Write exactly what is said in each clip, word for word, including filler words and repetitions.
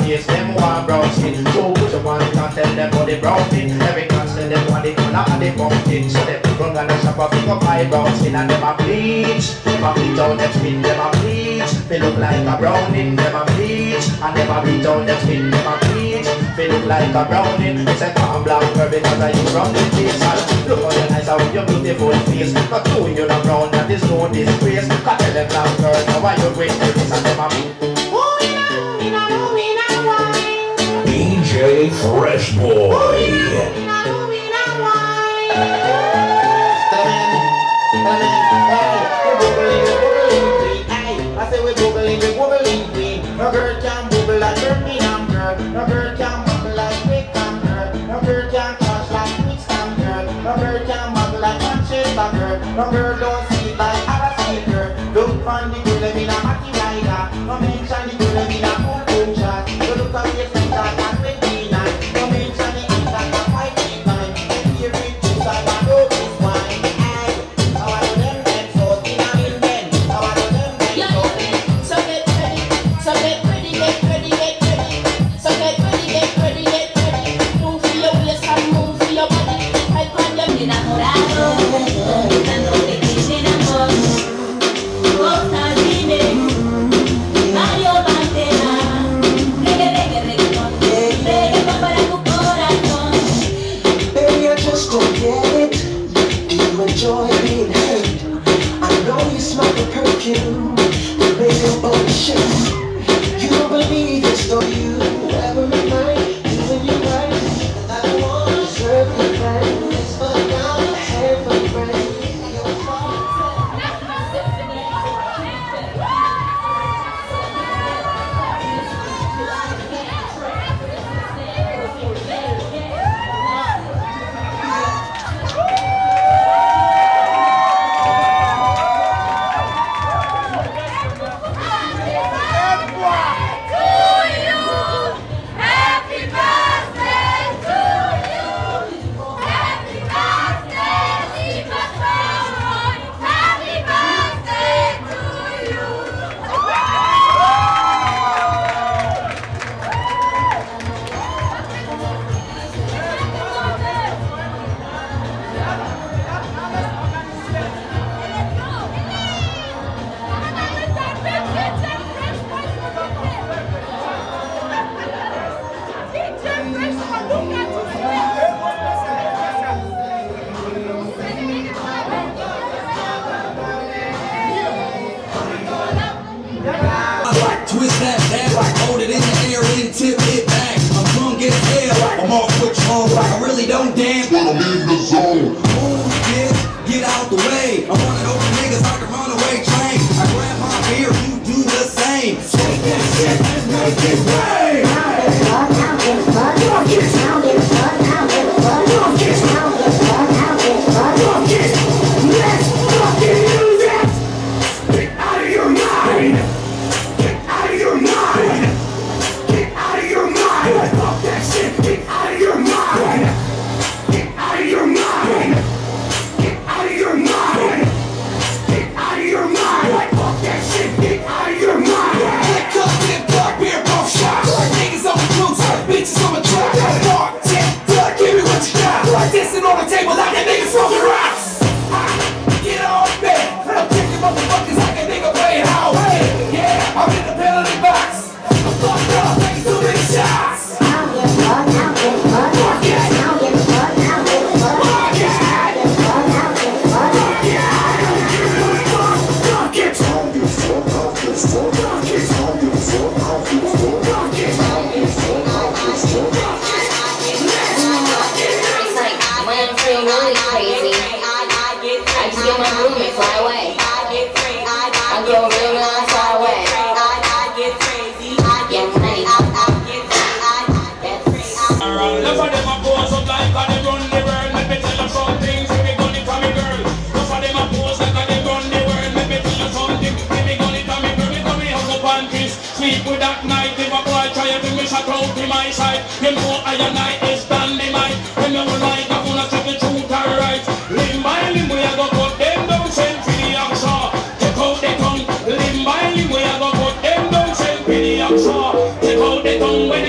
nowadays them want brown skin. So put your one and tell them how they brown skin. Every class tell them what they color and they pumpkin. So them run and shop a pick up my brown skin and them a bleach. Them a bleach out them skin, them a bleach. They look like a brownie, them a bleach. And them a bleach out them skin, them a bleach. They look like a brownie. It's a calm black girl because I you from the face. Look how you nice out your beautiful face. Not doing you not brown, that is no disgrace. Can't tell them black girl, now why you wait for this and them a D J Fresh Boy. I say we bubbling, we bubbling queen. No girl can bubble like Birmingham girl. No girl can bubble like Wickham girl. No girl can crush like Winston girl. No girl can bubble like Manchester girl. No girl don't see like Arab girl. Don't find the girl in a Matty Rider. No mention the girl in a boom boom shot. You look at your friends like that twenty-nine. No mention the act like a five eight nine. Here it is, I want to this wine. Hey, I want to them them so in a in them. I want to them them so. So get ready, so get ready, get ready, get ready. So get ready, get ready, get ready. Move for your waist and move for your body. I find them enamorado, dándote que amor. Costa Rica, Mario Bandera, reggae, reggae, reggaeton, reggaeton para tu corazón. Baby, I just don't get it. Do you enjoy being hurt? I know you smell the perfume, the makeup bullshit. You don't believe it, so you every night, doing you right. I don't want to serve the plan. It's for now, have a friend. Your fault. Twist that back, hold it in the air, then tip it back. I'm drunk as hell, I'm off with your home. I really don't dance, but I'm in the zone. Move, kids, get out the way. I'm running over niggas like a runaway train. I grab my beer, you do the same. Shake that shit and make it rain. Let's fucking do that. Get out of your mind. Get out of your mind! Get out of your mind! Fuck that shit! Get out of your mind! Get out of your mind! Get out of your mind! Get out of your mind! Fuck that shit! Get out of your mind! Lick up, dip, dark beer, both shots. Niggas on the cruise, bitches on the track. Dark, tip, blood, give me what you got. Dancing on the table like a nigga from the rocks. Get on bed. I'm kicking motherfuckers like a nigga playing highway. Yeah, I'm in the penalty box. I'm fucked up, taking too many shots. I'll get fucked, I'll get fucked, I'll get fucked, I'll get fucked, I'll get fucked, I'll get fucked, I'll get fucked, I'll get fucked, I'll get fucked, I'll get fucked, I'll get fucked, I'll get fucked, I'll get fucked, I'll get fucked, I'll get fucked, I'll get fucked, It's like when I'm feeling really crazy, I just get my room and fly away. I go real nice, fly away. Enough of them a pose up like how they run the world. Let me tell you some things, if you gun it to me girl. Enough of them a pose like how they run the world. Let me tell you something, if you gun it to me girl. It me hug up and kiss. Sleep with that night, if a boy try to bring me shot out to my side. You know I and I is dynamite. When you like, I'm gonna tell the truth and right. Limb by limb, we a go cut them down, send for the oxa. Take out the tongue, limb by limb, we a go cut them down, send for the oxa. Take out the tongue when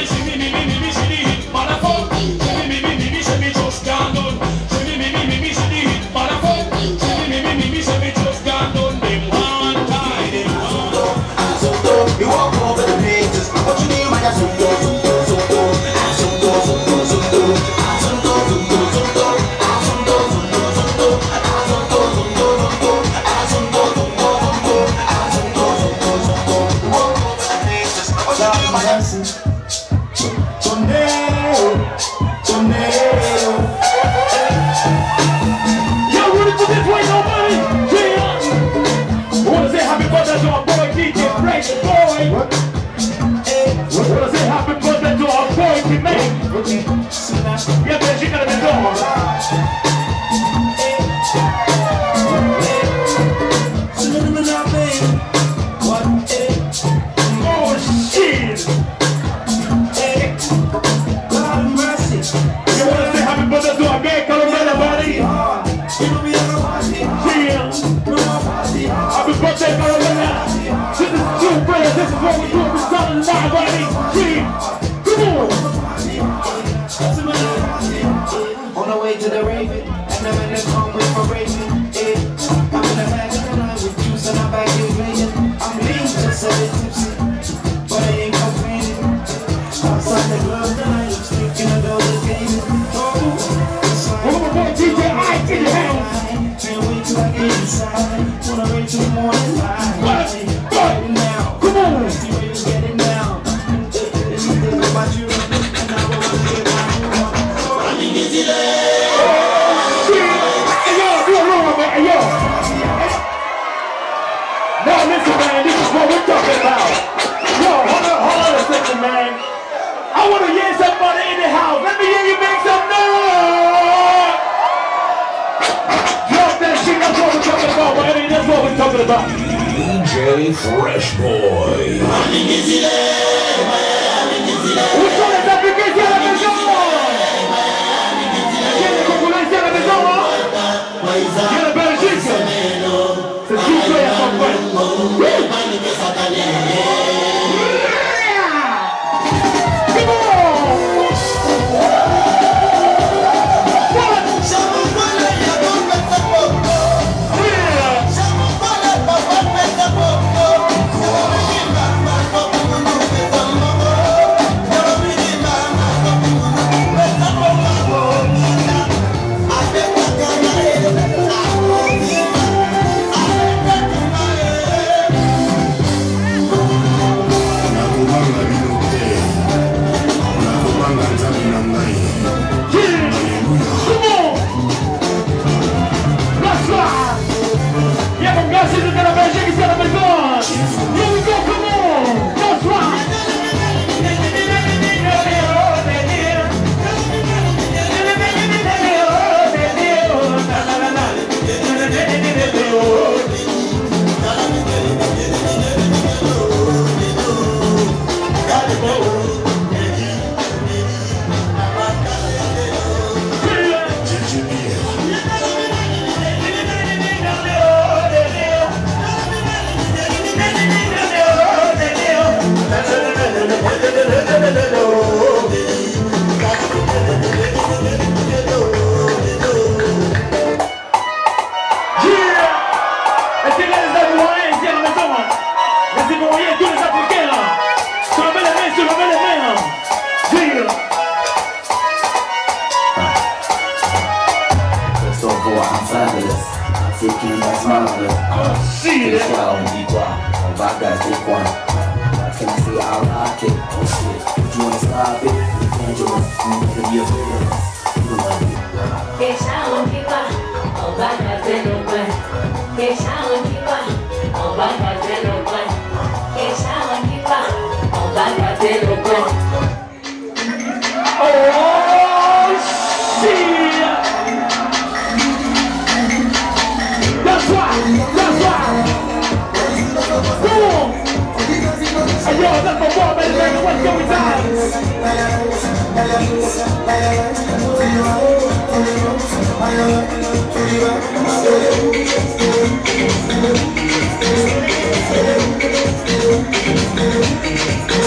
We'll be right back.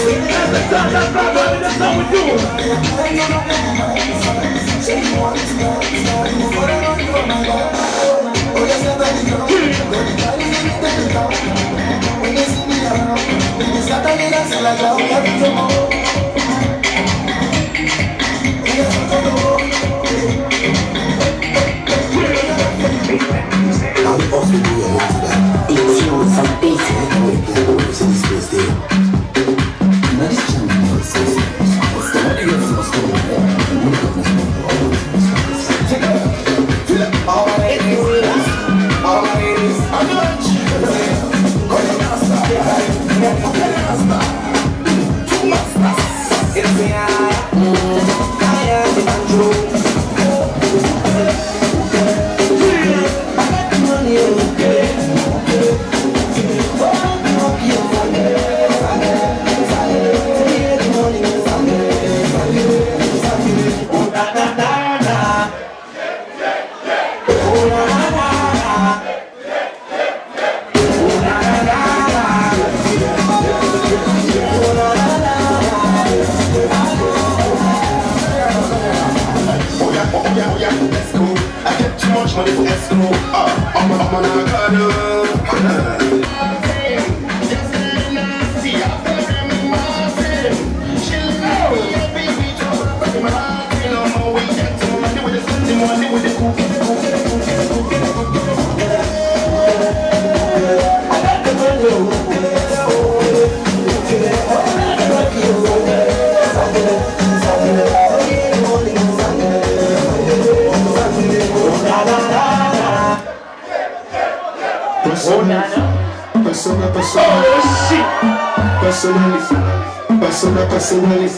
Persona, persona, oh shit. Personally, persona, personally,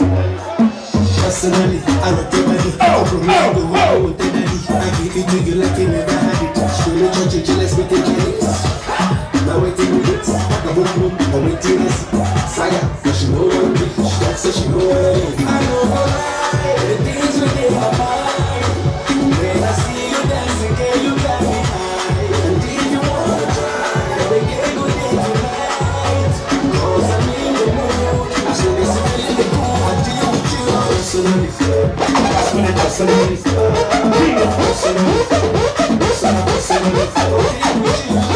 personally, I don't take money. I from me, I go out with the daddy. I give it to you like you never had it. Show the church, you let's make it clear. Now waiting with it, I boom boom, I'm waiting this. Saga, but she know what it is. She talks so she know what it is. I know why the things within my mind. When I see you dancing, girl, you got me high. And if you wanna try, we can go there tonight. Cause I'm in the mood. I show this feeling the cool. I deal with you personally. Personally, personally, personally, personally, personally, I deal with you.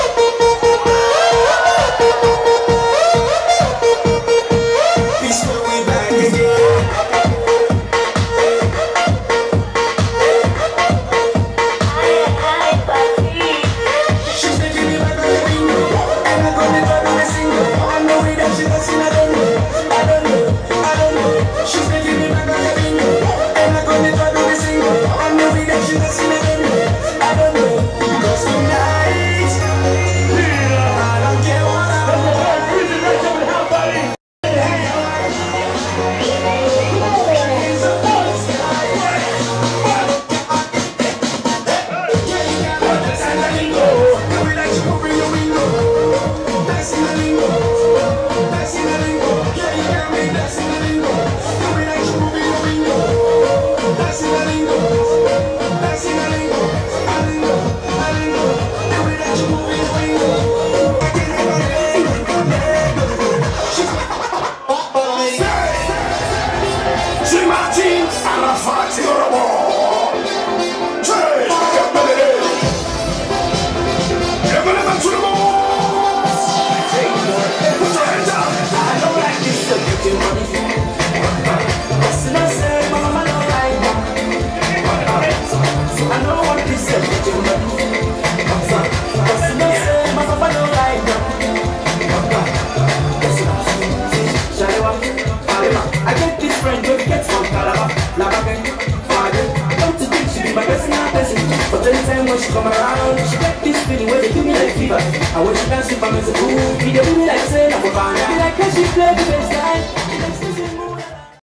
She come around, she get this feeling where they give me like fever. And when she dance with my music, ooh, video me like saying I'm a fan. Like how she play the bass line.